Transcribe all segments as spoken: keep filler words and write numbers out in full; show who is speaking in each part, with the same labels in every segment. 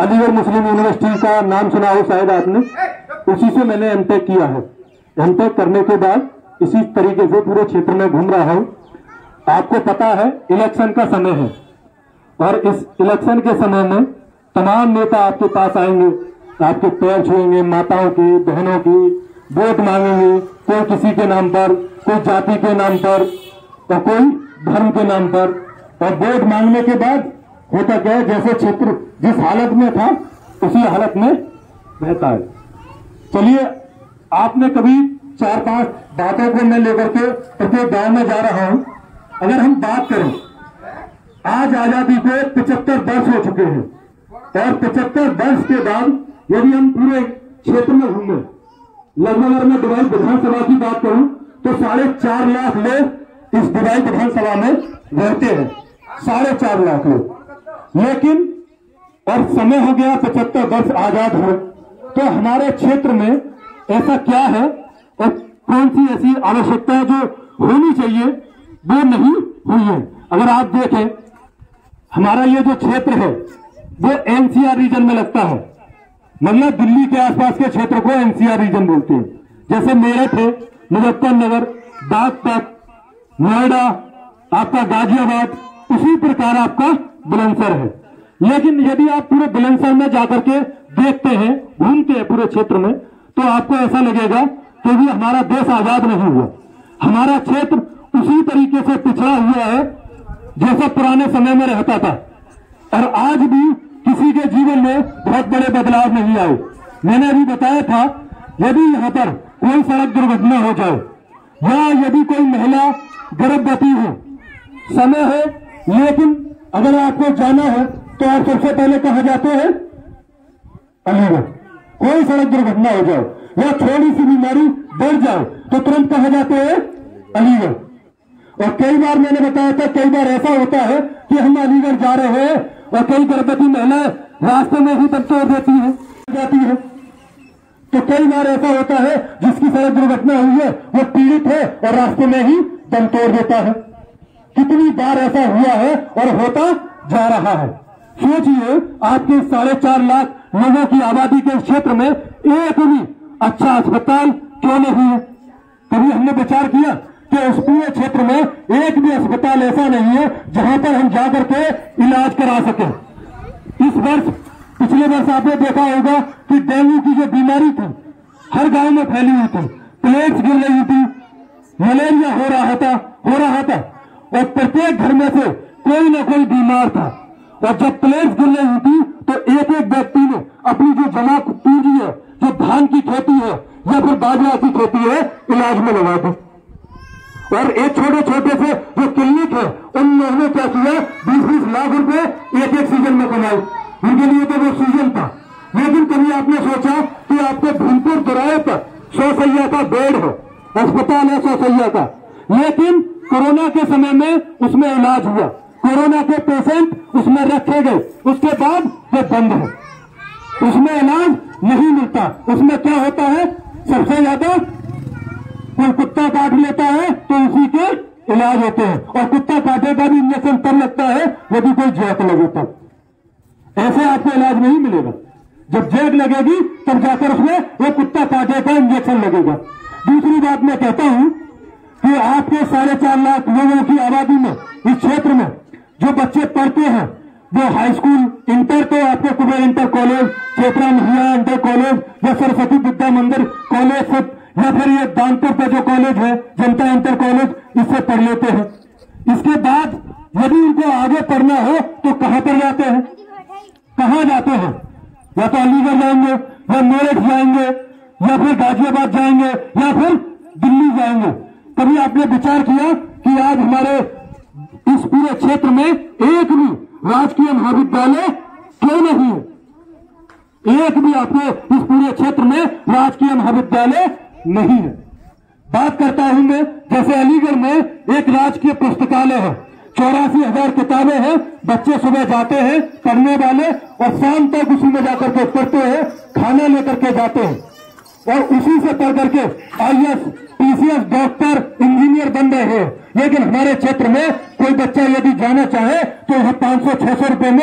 Speaker 1: अलीगढ़ मुस्लिम university का नाम सुना हो शायद आपने, उसी से मैंने एमटेक किया है। एमटेक करने के बाद इसी तरीके से पूरे क्षेत्र में घूम रहा हूँ। आपको पता है इलेक्शन का समय है और इस इलेक्शन के समय में तमाम नेता आपके पास आएंगे, आपके पैर छुएंगे, माताओं की, बहनों की, वोट मांगेंगे, कोई किसी के नाम पर, कोई जाति के नाम पर और कोई धर्म के नाम पर। और वोट मांगने के बाद होता क्या है, जैसे क्षेत्र जिस हालत में था उसी हालत में रहता है। चलिए, आपने कभी चार पांच बातों को मैं लेकर के प्रत्येक गांव में जा रहा हूं। अगर हम बात करें, आज आजादी को पचहत्तर वर्ष हो चुके हैं और पचहत्तर वर्ष के बाद यदि हम पूरे क्षेत्र में घूमे, लगभग अगर मैं दुबई विधानसभा की बात करूं तो साढ़े चार लाख लोग इस दुबई विधानसभा में रहते हैं, साढ़े चार लाख लोग। लेकिन और समय हो गया पचहत्तर वर्ष आजाद हुए, तो हमारे क्षेत्र में ऐसा क्या है और कौन सी ऐसी आवश्यकता है जो होनी चाहिए वो नहीं हुई है। अगर आप देखें, हमारा ये जो क्षेत्र है वो एनसीआर रीजन में लगता है, मतलब दिल्ली के आसपास के क्षेत्र को एनसीआर रीजन बोलते हैं। जैसे मेरठ है, मुजफ्फरनगर, बागपत, नोएडा, आपका गाजियाबाद, उसी प्रकार आपका बुलंदशहर है। लेकिन यदि आप पूरे बुलंदशहर में जाकर के देखते हैं, घूमते हैं पूरे क्षेत्र में, तो आपको ऐसा लगेगा कि भी हमारा देश आजाद नहीं हुआ। हमारा क्षेत्र उसी तरीके से पिछड़ा हुआ है जैसा पुराने समय में रहता था और आज भी किसी के जीवन में बहुत बड़े बदलाव नहीं आए। मैंने अभी बताया था, यदि यहाँ पर कोई सड़क दुर्घटना हो जाए या यदि कोई महिला गर्भवती हो, समय है, लेकिन अगर आपको जाना है तो आप सबसे पहले कहाँ जाते हैं? अलीगढ़। कोई सड़क दुर्घटना हो जाए या थोड़ी सी बीमारी बढ़ जाए तो तुरंत कहाँ जाते हैं? अलीगढ़। और कई बार मैंने बताया था, कई बार ऐसा होता है कि हम अलीगढ़ जा रहे हैं और कई गर्भवती महिलाएं रास्ते में ही दम तोड़ देती है जाती है। तो कई बार ऐसा होता है जिसकी सड़क दुर्घटना हुई है वो पीड़ित है और रास्ते में ही दम तोड़ देता है। कितनी बार ऐसा हुआ है और होता जा रहा है। सोचिए, आपके साढ़े चार लाख लोगों की आबादी के क्षेत्र में एक भी अच्छा अस्पताल क्यों नहीं है? कभी हमने विचार किया कि उस पूरे क्षेत्र में एक भी अस्पताल ऐसा नहीं है जहां पर हम जाकर के इलाज करा सके? इस वर्ष, पिछले वर्ष आपने देखा होगा कि डेंगू की जो बीमारी थी हर गांव में फैली हुई थी, प्लेट्स गिर रही थी, मलेरिया हो रहा था हो रहा था और प्रत्येक घर में से कोई न कोई बीमार था। और जब प्लेट्स गिर रही थी तो एक एक व्यक्ति ने अपनी जो जमा पूंजी है, जो धान की खेती है या फिर बाजरा की खेती है, इलाज में लगा दी। और एक छोटे छोटे से जो क्लिनिक है उन लोगों ने क्या किया, बीस बीस लाख रुपए एक एक सीजन में कमाए। उनके लिए तो वो सीजन था। लेकिन कभी आपने सोचा कि आपके भीमपुर दोराहे पर सौ सैया का बेड है, अस्पताल है सौ सैया का, लेकिन कोरोना के समय में उसमें इलाज हुआ, कोरोना के पेशेंट उसमें रखे गए, उसके बाद वो बंद है, उसमें इलाज नहीं मिलता। उसमें क्या होता है, सबसे ज्यादा कोई कुत्ता काट लेता है तो उसी के इलाज होते हैं और कुत्ता काटे का भी इंजेक्शन तब लगता है यदि कोई जैक लगे तब। ऐसे आपको इलाज नहीं मिलेगा, जब जैक लगेगी तब जाकर उसमें वो कुत्ता काटे का इंजेक्शन लगेगा। दूसरी बात मैं कहता हूं कि आपके साढ़े चार लाख लोगों की आबादी में इस क्षेत्र में जो बच्चे पढ़ते हैं वो हाई स्कूल, इंटर तो आपको कुबेर इंटर कॉलेज, चेतरा महिला इंटर कॉलेज या सरस्वती विद्या मंदिर कॉलेज से या फिर ये दानपुर पे जो कॉलेज है जनता इंटर कॉलेज, इससे पढ़ लेते हैं। इसके बाद यदि उनको आगे पढ़ना हो तो कहां पर जाते हैं? कहां जाते हैं? या तो अलीगढ़ जाएंगे या मेरठ जाएंगे या फिर गाजियाबाद जाएंगे या फिर दिल्ली जाएंगे। कभी आपने विचार किया कि आज हमारे इस पूरे क्षेत्र में एक भी राजकीय महाविद्यालय क्यों नहीं है? एक भी आपके इस पूरे क्षेत्र में राजकीय महाविद्यालय नहीं है। बात करता हूं मैं, जैसे अलीगढ़ में एक राजकीय पुस्तकालय है, चौरासी हजार किताबें हैं, बच्चे सुबह जाते हैं पढ़ने वाले और शाम तक उसी में जाकर के पढ़ते हैं, खाना लेकर के जाते हैं और उसी से पढ़ करके IAS, PCS, doctor, engineer बन रहे हैं। लेकिन हमारे क्षेत्र में कोई बच्चा यदि जाना चाहे तो वहां पांच सौ छह सौ रुपए में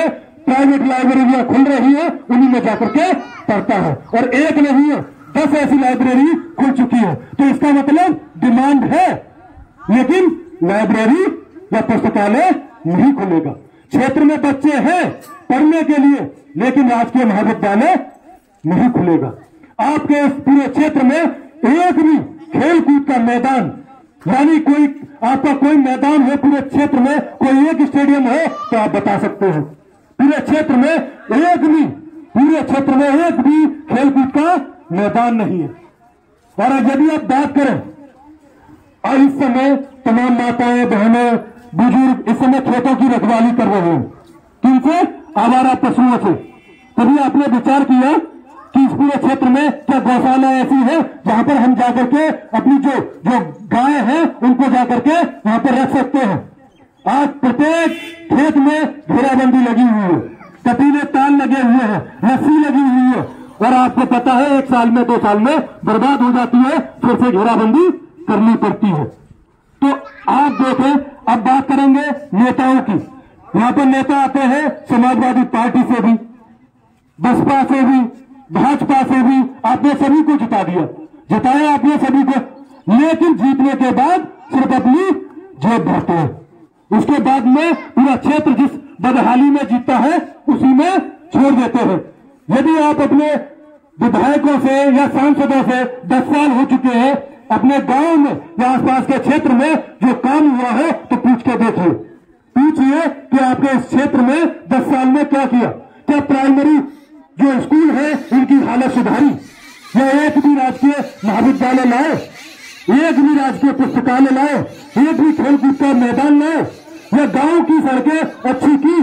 Speaker 1: प्राइवेट लाइब्रेरियां खुल रही है, उन्हीं में जाकर के पढ़ता है। और एक नहीं है, दस ऐसी लाइब्रेरी खुल चुकी है। तो इसका मतलब डिमांड है, लेकिन लाइब्रेरी या पुस्तकालय नहीं खुलेगा। क्षेत्र में बच्चे हैं पढ़ने के लिए, लेकिन राजकीय महाविद्यालय नहीं खुलेगा। आपके इस पूरे क्षेत्र में एक भी खेल कूद का मैदान, यानी कोई आपका कोई मैदान है पूरे क्षेत्र में, कोई एक स्टेडियम है तो आप बता सकते हैं। पूरे क्षेत्र में एक भी पूरे क्षेत्र में एक भी खेल कूद का मैदान नहीं है। और यदि आप बात करें, और इस समय तमाम माताएं बहनें बुजुर्ग इस समय खेतों की रखवाली कर रहे हैं, किनसे? आवारा पशुओं से। कभी आपने विचार किया कि इस पूरे क्षेत्र में क्या गौशाला ऐसी है जहां पर हम जाकर के अपनी जो जो गाय हैं उनको जाकर के वहां पर रख सकते हैं? आज प्रत्येक खेत में घेराबंदी लगी हुई है, कटीले ताल लगे हुए हैं, रस्सी लगी हुई है, और आपको पता है एक साल में दो साल में बर्बाद हो जाती है, फिर से घेराबंदी करनी पड़ती है। तो आप देखें, अब बात करेंगे नेताओं की। यहां पर नेता आते हैं समाजवादी पार्टी से भी, बसपा से भी, भाजपा से भी, आपने सभी को जिता दिया, जिताया आपने सभी को, लेकिन जीतने के बाद सिर्फ अपनी जेब भरते हैं। उसके बाद में पूरा क्षेत्र जिस बदहाली में जीतता है उसी में छोड़ देते हैं। यदि आप अपने विधायकों से या सांसदों से दस साल हो चुके हैं, अपने गांव में या आसपास के क्षेत्र में जो काम हुआ है तो पूछ के देखिए, पूछिए कि आपके इस क्षेत्र में दस साल में क्या किया। क्या प्राइमरी जो स्कूल है उनकी हालत सुधारी, या एक भी राजकीय महाविद्यालय लाए, एक भी राजकीय पुस्तकालय लाए, एक भी खेलकूद का मैदान लाए, या गांव की सड़कें अच्छी की?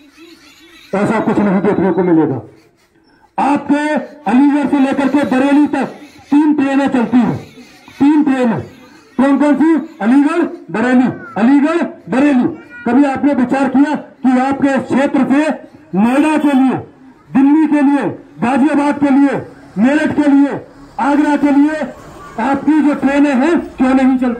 Speaker 1: ऐसा कुछ नहीं देखने को मिलेगा। आपके अलीगढ़ से लेकर के बरेली तक तीन ट्रेनें चलती हैं, तीन ट्रेनें। कौन कौन सी? अलीगढ़ बरेली, अलीगढ़ बरेली। कभी आपने विचार किया कि आपके क्षेत्र से नोएडा के लिए, दिल्ली के लिए, गाजियाबाद के लिए, मेरठ के लिए, आगरा के लिए आपकी जो ट्रेनें हैं क्यों नहीं चलती?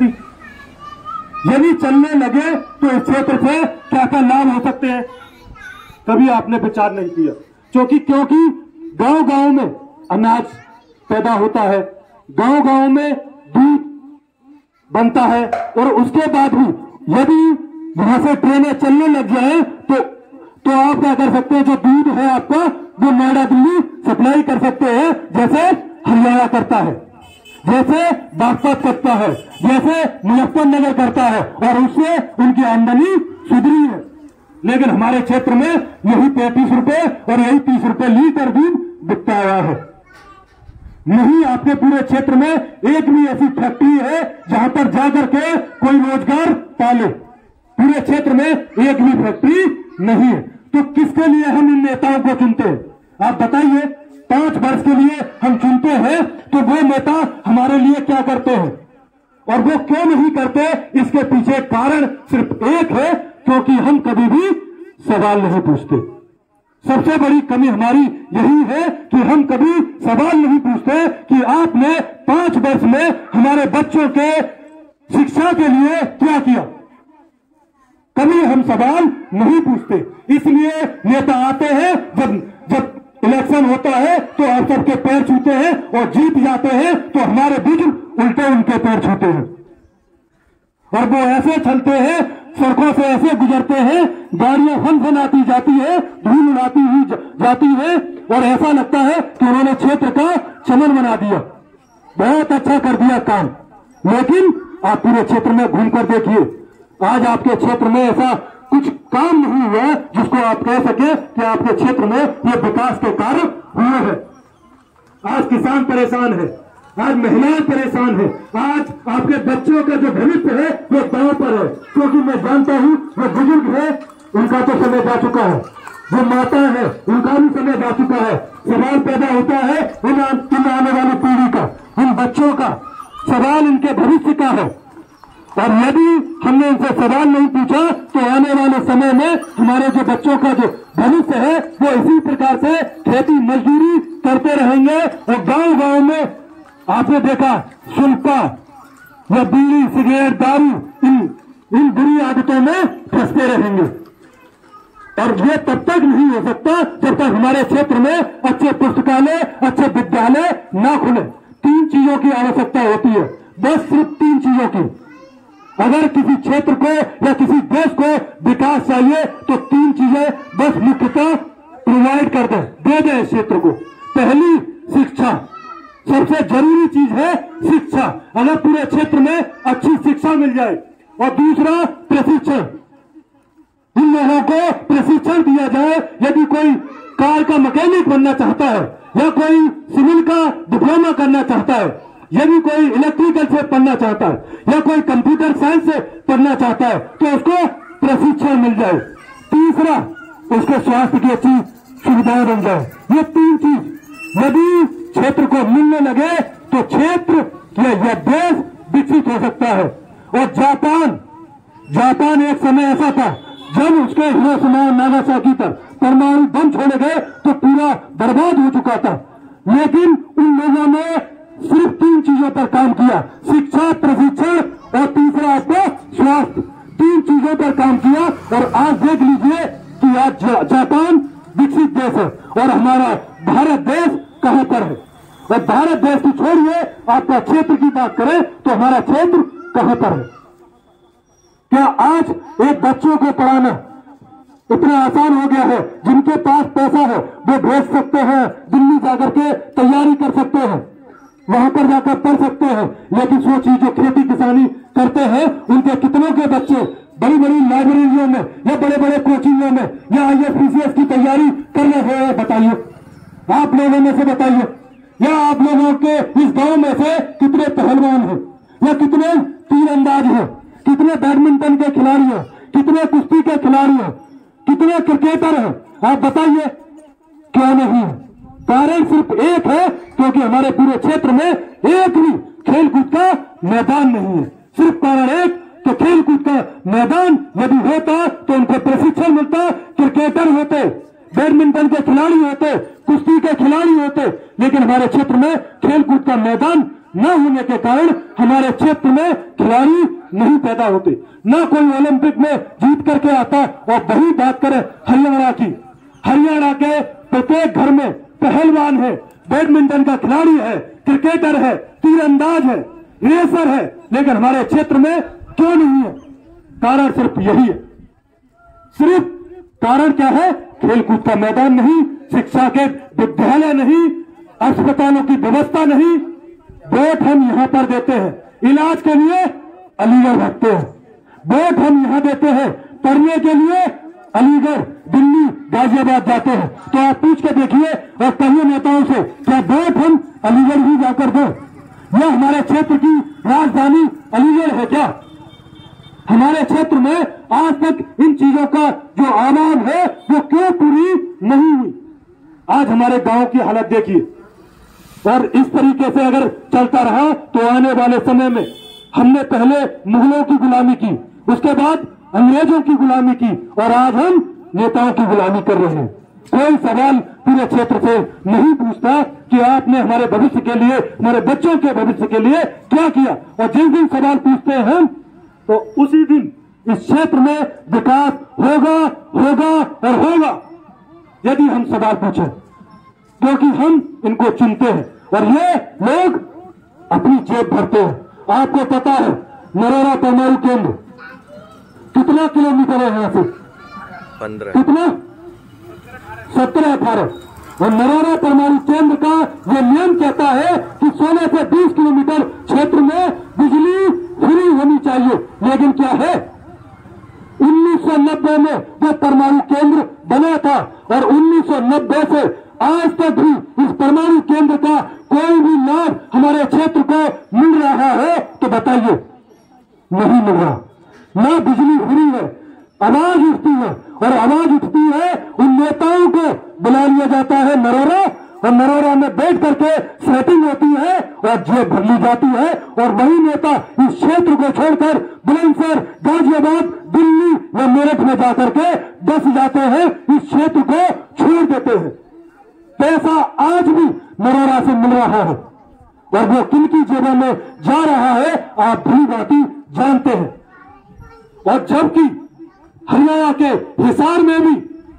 Speaker 1: यदि चलने लगे तो इस क्षेत्र से क्या क्या लाभ हो सकते हैं? कभी आपने विचार नहीं किया। क्योंकि क्योंकि गांव गांव में अनाज पैदा होता है, गांव गांव में दूध बनता है, और उसके बाद भी यदि वहां से ट्रेनें चलने लग जाए तो तो आप क्या कर सकते हैं? जो दूध है आपका वो नोएडा दिल्ली सप्लाई कर सकते हैं, जैसे हरियाणा करता है, जैसे बागपत करता है, जैसे मुजफ्फरनगर करता है, और उससे उनकी आमदनी सुधरी है। लेकिन हमारे क्षेत्र में यही पैंतीस रुपए और यही तीस रुपए लीटर दूध बिकता हुआ है। नहीं, आपके पूरे क्षेत्र में एक भी ऐसी फैक्ट्री है जहां पर जाकर के कोई रोजगार पाले। पूरे क्षेत्र में एक भी फैक्ट्री नहीं है। तो किसके लिए हम इन नेताओं को चुनते हैं? आप बताइए। पांच वर्ष के लिए हम चुनते हैं तो वो नेता हमारे लिए क्या करते हैं, और वो क्यों नहीं करते? इसके पीछे कारण सिर्फ एक है, क्योंकि हम कभी भी सवाल नहीं पूछते। सबसे बड़ी कमी हमारी यही है कि हम कभी सवाल नहीं पूछते कि आपने पांच वर्ष में हमारे बच्चों के शिक्षा के लिए क्या किया। कभी हम सवाल नहीं पूछते। इसलिए नेता आते हैं, जब जब इलेक्शन होता है तो आप सबके पैर छूते हैं, और जीत जाते हैं तो हमारे बुजुर्ग उल्टे उनके पैर छूते हैं, और वो ऐसे चलते हैं, सड़कों से ऐसे गुजरते हैं, गाड़ियां फन फन आती जाती है, धूल उड़ाती हुई जाती है, और ऐसा लगता है कि उन्होंने क्षेत्र का चमन बना दिया, बहुत अच्छा कर दिया काम। लेकिन आप पूरे क्षेत्र में घूमकर देखिए, आज आपके क्षेत्र में ऐसा कुछ काम नहीं हुआ जिसको आप कह सके कि आपके क्षेत्र में ये विकास के कार्य हुए हैं। आज किसान परेशान है, आज महिलाएं परेशान है, आज आपके बच्चों का जो भविष्य है वो दांव पर है। क्योंकि मैं जानता हूं वो बुजुर्ग है, उनका तो समय जा चुका है, जो माता है उनका भी समय जा चुका है। सवाल पैदा होता है इन आने वाली पीढ़ी का, इन बच्चों का सवाल, इनके भविष्य का है। और यदि हमने इनसे सवाल नहीं पूछा तो आने वाले समय में हमारे जो बच्चों का जो भविष्य है वो इसी प्रकार से खेती मजदूरी करते रहेंगे, और गांव गांव में आपने देखा शुल्का या बीड़ी सिगरेट दारू इन इन बुरी आदतों में फंसते रहेंगे। और ये तब तक नहीं हो सकता जब तक हमारे क्षेत्र में अच्छे पुस्तकालय, अच्छे विद्यालय ना खुले। तीन चीजों की आवश्यकता होती है, बस सिर्फ तीन चीजों की। अगर किसी क्षेत्र को या किसी देश को विकास चाहिए तो तीन चीजें बस मुख्यतः प्रोवाइड कर दें, दे दें इस क्षेत्र को। पहली, शिक्षा। सबसे जरूरी चीज है शिक्षा। अगर पूरे क्षेत्र में अच्छी शिक्षा मिल जाए। और दूसरा, प्रशिक्षण। इन लोगों को प्रशिक्षण दिया जाए। यदि कोई कार का मैकेनिक बनना चाहता है या कोई सिविल का डिप्लोमा करना चाहता है, यदि कोई इलेक्ट्रिकल से पढ़ना चाहता है या कोई कंप्यूटर साइंस से पढ़ना चाहता है तो उसको प्रशिक्षण मिल जाए। तीसरा, उसके स्वास्थ्य की अच्छी सुविधाएं बन जाए। ये तीन चीज यदि क्षेत्र को मिलने लगे तो क्षेत्र या यह देश विकसित हो सकता है। और जापान जापान एक समय ऐसा था जब उसके हिरोशिमा और नागासाकी पर परमाणु बम छोड़े गए तो पूरा बर्बाद हो चुका था। लेकिन उन लोगों ने सिर्फ तीन चीजों पर काम किया, शिक्षा, प्रशिक्षण और तीसरा आपका स्वास्थ्य। तीन चीजों पर काम किया और आज देख लीजिए कि आज जा, जापान विकसित देश है और हमारा भारत देश कहां पर है। और भारत देश की छोड़िए, आपका क्षेत्र की बात करें तो हमारा क्षेत्र कहां पर है। क्या आज एक बच्चों को पढ़ाना इतना आसान हो गया है? जिनके पास पैसा है वो भेज सकते हैं, दिल्ली जाकर के तैयारी कर सकते हैं, वहां पर जाकर पढ़ सकते हैं। लेकिन सोचिए जो खेती किसानी करते हैं उनके कितनों के बच्चे बड़ी बड़ी लाइब्रेरियों में या बड़े बड़े कोचिंगों में या IAS PCS की तैयारी कर रहे हैं। बताइए, आप लोगों में से बताइए, या आप लोगों के इस गांव में से कितने पहलवान हैं या कितने तीरंदाज हैं, कितने बैडमिंटन के खिलाड़ी हैं, कितने कुश्ती के खिलाड़ी हैं, कितने क्रिकेटर हैं? आप बताइए, क्यों नहीं है? कारण सिर्फ एक है, क्योंकि हमारे पूरे क्षेत्र में एक भी खेलकूद का मैदान नहीं है। सिर्फ कारण एक, तो खेलकूद का मैदान यदि होता तो उनको प्रशिक्षण मिलता, क्रिकेटर होते, बैडमिंटन के खिलाड़ी होते, कुश्ती के खिलाड़ी होते। लेकिन हमारे क्षेत्र में खेलकूद का मैदान न होने के कारण हमारे क्षेत्र में खिलाड़ी नहीं पैदा होते, ना कोई ओलंपिक में जीत करके आता। और वही बात करें हरियाणा की, हरियाणा के प्रत्येक घर में पहलवान है, बैडमिंटन का खिलाड़ी है, क्रिकेटर है, तीरंदाज है, रेसर है। लेकिन हमारे क्षेत्र में क्यों नहीं है? कारण सिर्फ यही है। सिर्फ कारण क्या है? खेलकूद का मैदान नहीं, शिक्षा के विद्यालय नहीं, अस्पतालों की व्यवस्था नहीं। वोट हम यहां पर देते हैं, इलाज के लिए अलीगढ़ भागते हैं। वोट हम यहां देते हैं, पढ़ने के लिए अलीगढ़, दिल्ली, गाजियाबाद जाते हैं। तो आप पूछ के देखिए और कहिए नेताओं से, क्या वोट हम अलीगढ़ ही जाकर दें? यह हमारे क्षेत्र की राजधानी अलीगढ़ है क्या? हमारे क्षेत्र में आज तक इन चीजों का जो आवाज है वो क्यों पूरी नहीं हुई? आज हमारे गांव की हालत देखिए। और इस तरीके से अगर चलता रहा तो आने वाले समय में हमने पहले मुगलों की गुलामी की, उसके बाद अंग्रेजों की गुलामी की और आज हम नेताओं की गुलामी कर रहे हैं। कोई सवाल पूरे क्षेत्र से नहीं पूछता कि आपने हमारे भविष्य के लिए, हमारे बच्चों के भविष्य के लिए क्या किया। और जिस दिन सवाल पूछते हैं हम, तो उसी दिन इस क्षेत्र में विकास होगा होगा और होगा, यदि हम सवाल पूछें, क्योंकि हम इनको चुनते हैं और ये लोग अपनी जेब भरते हैं। आपको पता है नरोरा परमाणु केंद्र कितना किलोमीटर है यहाँ से? पंद्रह कितना सत्रह अठारह। और नरोरा परमाणु केंद्र का ये नियम कहता है कि सोलह से बीस किलोमीटर क्षेत्र में बिजली फ्री होनी चाहिए। लेकिन क्या है, उन्नीस सौ नब्बे में वो परमाणु केंद्र बना था और उन्नीस सौ नब्बे से आज तक भी इस परमाणु केंद्र का कोई भी लाभ हमारे क्षेत्र को मिल रहा है? तो बताइए, नहीं मिल रहा। ना बिजली फ्री है, आवाज उठती है और आवाज उठती है उन नेताओं को बुला लिया जाता है नरोरा, और नरोरा में बैठ करके सेटिंग होती है और जेब भर ली जाती है। और वही नेता इस क्षेत्र को छोड़कर बुलंदशहर, गाजियाबाद, दिल्ली या मेरठ में जाकर के बस जाते हैं, इस क्षेत्र को छोड़ देते हैं। पैसा आज भी नरोरा से मिल रहा है और वो किनकी जेबों में जा रहा है आप भली भांति जानते हैं। और जबकि हरियाणा के हिसार में भी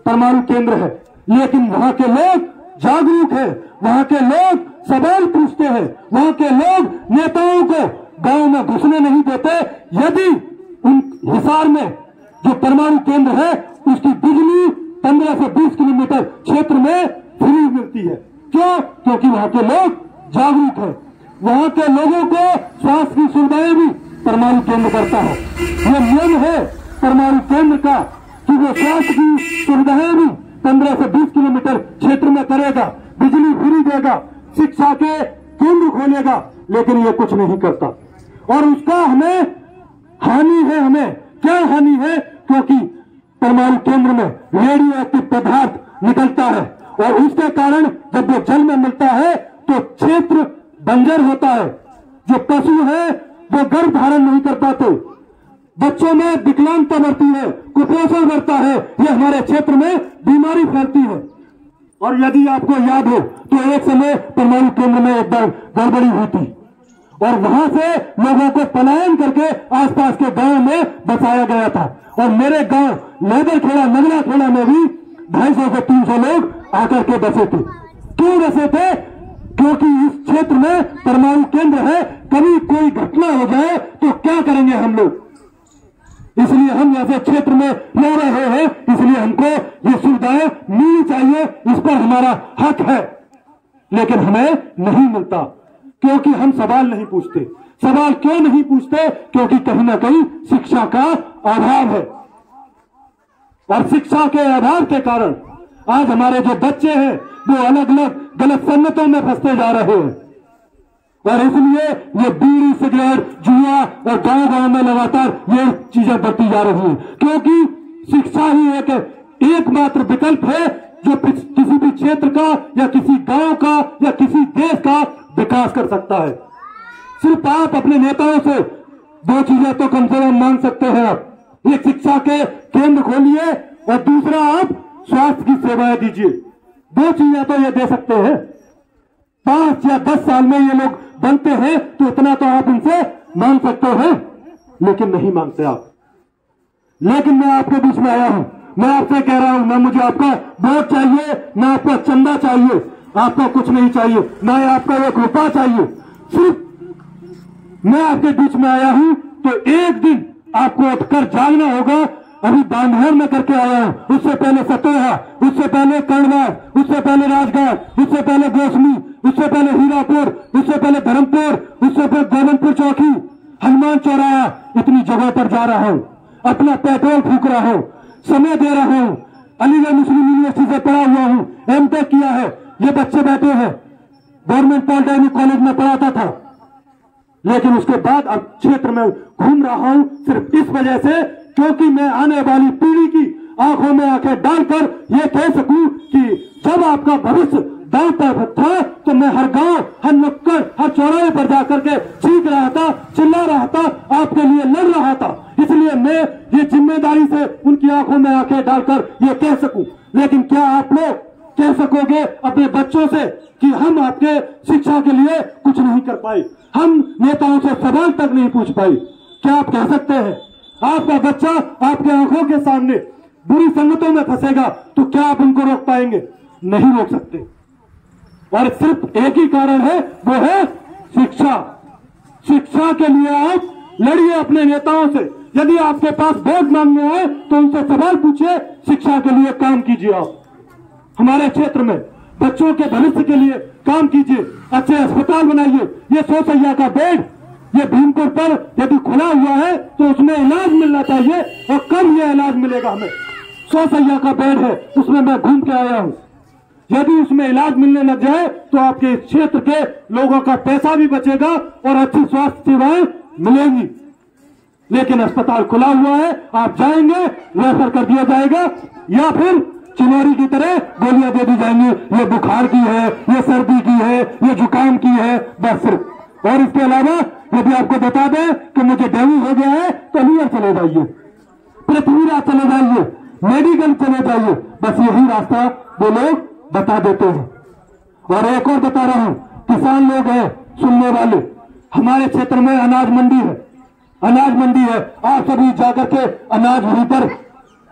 Speaker 1: परमाणु केंद्र है, लेकिन वहां के लोग जागरूक है, वहां के लोग सवाल पूछते हैं, वहां के लोग नेताओं को गांव में घुसने नहीं देते। यदि उन हिसार में जो परमाणु केंद्र है उसकी बिजली पंद्रह से बीस किलोमीटर क्षेत्र में फ्री मिलती है। क्यों? क्योंकि वहां के लोग जागरूक है, वहां के लोगों को स्वास्थ्य की सुविधाएं भी परमाणु केंद्र करता है। यह नियम है परमाणु केंद्र का कि वो स्वास्थ्य की सुविधाएं भी पंद्रह से बीस किलोमीटर क्षेत्र में करेगा, बिजली फ्री देगा, शिक्षा के केंद्र खोलेगा, लेकिन ये कुछ नहीं करता। और उसका हमें हानि है। हमें क्या हानि है? क्योंकि परमाणु केंद्र में रेडियो एक्टिव पदार्थ निकलता है और उसके कारण जब वो जल में मिलता है तो क्षेत्र बंजर होता है। जो पशु है वो गर्भ धारण नहीं कर पाते, बच्चों में विकलांगता बढ़ती है, कुपोषण बढ़ता है, ये हमारे क्षेत्र में बीमारी फैलती है। और यदि आपको याद हो तो एक समय परमाणु केंद्र में एक बार गड़बड़ी हुई थी और वहां से लोगों को पलायन करके आसपास के गांव में बसाया गया था। और मेरे गांव लेदरखेड़ा, नगलाखेड़ा में भी ढाई सौ से तीन सौ लोग आकर के बसे थे। क्यों बसे थे? क्योंकि इस क्षेत्र में परमाणु केंद्र है, कभी कोई घटना हो जाए तो क्या करेंगे हम लोग। इसलिए हम ऐसे क्षेत्र में रह रहे हैं, इसलिए हमको ये सुविधाएं मिलनी चाहिए, इस पर हमारा हक है, लेकिन हमें नहीं मिलता क्योंकि हम सवाल नहीं पूछते। सवाल क्यों नहीं पूछते? क्योंकि कहीं ना कहीं शिक्षा का अभाव है और शिक्षा के अभाव के कारण आज हमारे जो बच्चे हैं वो अलग अलग गलत संगतों में फंसते जा रहे हैं। और इसलिए ये बीड़ी, सिगरेट, जुआ और गांव गांव में लगातार ये चीजें बढ़ती जा रही हैं, क्योंकि शिक्षा ही एक एकमात्र विकल्प है जो किसी भी क्षेत्र का या किसी गांव का या किसी देश का विकास कर सकता है। सिर्फ आप अपने नेताओं से दो चीजें तो कम से कम मांग सकते हैं। आप एक शिक्षा के केंद्र खोलिए और दूसरा आप स्वास्थ्य की सेवाएं दीजिए। दो चीजें तो ये दे सकते हैं। पांच या दस साल में ये लोग बनते हैं तो इतना तो आप इनसे मांग सकते हैं, लेकिन नहीं मांगते आप। लेकिन मैं आपके बीच में आया हूं, मैं आपसे कह रहा हूं, ना मुझे आपका वोट चाहिए, ना आपका चंदा चाहिए, आपको कुछ नहीं चाहिए, ना आपका एक रुपया चाहिए। सिर्फ मैं आपके बीच में आया हूं तो एक दिन आपको उठकर जागना होगा। अभी बांधर में करके आया हूं, उससे पहले सतोहा, उससे पहले कर्णवार, उससे पहले राजगढ़, उससे पहले गोसमी, उससे पहले हीरापुर, उससे पहले धर्मपुर, उससे पहले गोविंदपुर चौकी, हनुमान चौराहा, इतनी जगह पर जा रहा हूं, अपना पेट्रोल फूक रहा हूं, समय दे रहा हूं। अलीगढ़ मुस्लिम यूनिवर्सिटी से पढ़ा हुआ हूं, एम टेक किया है। ये बच्चे बैठे हैं, गवर्नमेंट पॉलिटेक्निक कॉलेज में पढ़ाता था, लेकिन उसके बाद अब क्षेत्र में घूम रहा हूं सिर्फ इस वजह से क्योंकि मैं आने वाली पीढ़ी की आंखों में आंखें डालकर यह कह सकूं कि जब आपका भविष्य दांव पर था तो मैं हर गांव, हर नुक्कड़, हर चौराहे पर जाकर के चीख रहा था, चिल्ला रहा था, आपके लिए लड़ रहा था। इसलिए मैं ये जिम्मेदारी से उनकी आंखों में आंखें डालकर ये कह सकूं। लेकिन क्या आप लोग कह सकोगे अपने बच्चों से कि हम आपके शिक्षा के लिए कुछ नहीं कर पाए, हम नेताओं से सवाल तक नहीं पूछ पाए? क्या आप कह सकते हैं? आपका बच्चा आपके आंखों के सामने बुरी संगतों में फंसेगा तो क्या आप उनको रोक पाएंगे? नहीं रोक सकते। और सिर्फ एक ही कारण है, वो है शिक्षा। शिक्षा के लिए आप लड़िए अपने नेताओं से। यदि आपके पास वोट मांगने आए तो उनसे सवाल पूछिए, शिक्षा के लिए काम कीजिए। आप हमारे क्षेत्र में बच्चों के भविष्य के लिए काम कीजिए, अच्छे अस्पताल बनाइए। ये सौ सैया का बेड ये भीमपुर पर यदि खुला हुआ है तो उसमें इलाज मिलना चाहिए, और कब ये इलाज मिलेगा हमें? सौ सैया का बेड है, उसमें मैं घूम के आया हूं। यदि उसमें इलाज मिलने लग जाए तो आपके क्षेत्र के लोगों का पैसा भी बचेगा और अच्छी स्वास्थ्य सेवाएं मिलेंगी। लेकिन अस्पताल खुला हुआ है, आप जाएंगे रेफर कर दिया जाएगा या फिर चिनौरी की तरह गोलियां दे दी जाएंगी, ये बुखार की है, ये सर्दी की है, ये जुकाम की है, बस सिर्फ। और इसके अलावा यदि आपको बता दें कि मुझे डेंगू हो गया है तो लीवर चले जाइए, पृथ्वीराज चले जाइए, मेडिकल चले जाइए, बस यही रास्ता वो लोग बता देते हैं। और एक और बता रहा हूं, किसान लोग हैं सुनने वाले, हमारे क्षेत्र में अनाज मंडी है, अनाज मंडी है, आप सभी जाकर के अनाज वहीं पर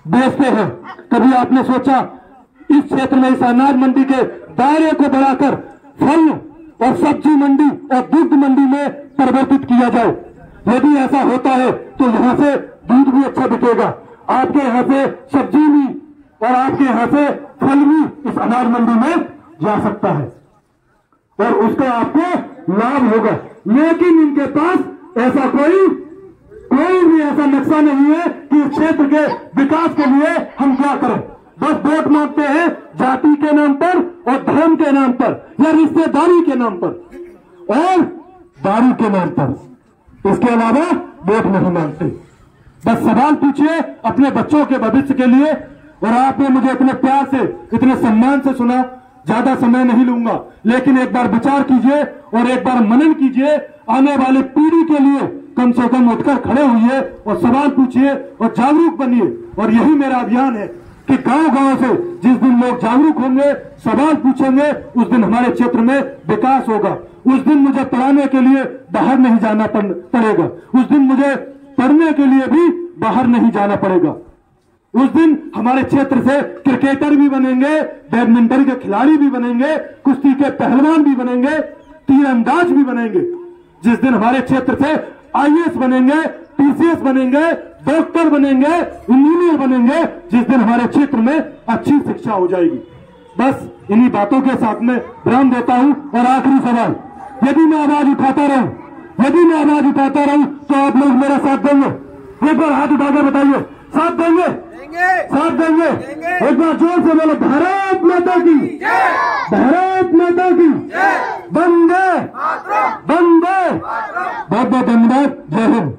Speaker 1: बेचते हैं। कभी आपने सोचा इस क्षेत्र में इस अनाज मंडी के दायरे को बढ़ाकर फल और सब्जी मंडी और दुग्ध मंडी में परिवर्तित किया जाए? यदि ऐसा होता है तो यहाँ से दूध भी अच्छा बिकेगा, आपके यहाँ से सब्जी भी और आपके यहाँ से फल भी इस अनाज मंडी में जा सकता है और उसका आपको लाभ होगा। लेकिन इनके पास ऐसा कोई कोई भी ऐसा नक्शा नहीं है कि इस क्षेत्र के विकास के लिए हम क्या करें। बस वोट मांगते हैं जाति के नाम पर और धर्म के नाम पर या रिश्तेदारी के नाम पर और दारू के नाम पर। इसके अलावा वोट नहीं मांगते। बस सवाल पूछिए अपने बच्चों के भविष्य के लिए। और आपने मुझे इतने प्यार से इतने सम्मान से सुना, ज्यादा समय नहीं लूंगा, लेकिन एक बार विचार कीजिए और एक बार मनन कीजिए। आने वाली पीढ़ी के लिए कम से कम उठकर खड़े होइए और सवाल पूछिए और जागरूक बनिए। और यही मेरा अभियान है कि गांव गांव से जिस दिन लोग जागरूक होंगे, सवाल पूछेंगे, उस दिन हमारे क्षेत्र में विकास होगा। उस दिन मुझे पढ़ाने के लिए बाहर नहीं जाना पड़ेगा, उस दिन मुझे पढ़ने के लिए भी बाहर नहीं जाना पड़ेगा। उस दिन हमारे क्षेत्र से क्रिकेटर भी बनेंगे, बैडमिंटन के खिलाड़ी भी बनेंगे, कुश्ती के पहलवान भी बनेंगे, तीरंदाज भी बनेंगे। जिस दिन हमारे क्षेत्र से आई ए एस बनेंगे, टी सी एस बनेंगे, डॉक्टर बनेंगे, इंजीनियर बनेंगे, जिस दिन हमारे क्षेत्र में अच्छी शिक्षा हो जाएगी। बस इन्हीं बातों के साथ में विराम देता हूं। और आखिरी सवाल, यदि मैं आवाज उठाता रहूं यदि मैं आवाज उठाता रहूं तो आप लोग मेरा साथ देंगे? एक बार हाथ उठाकर बताइए, साथ देंगे? साथ देंगे? एक बार जोर से बोलो, भारत माता की, भारत माता की, वंदे वंदे। बहुत बहुत धन्यवाद। जय हिंद।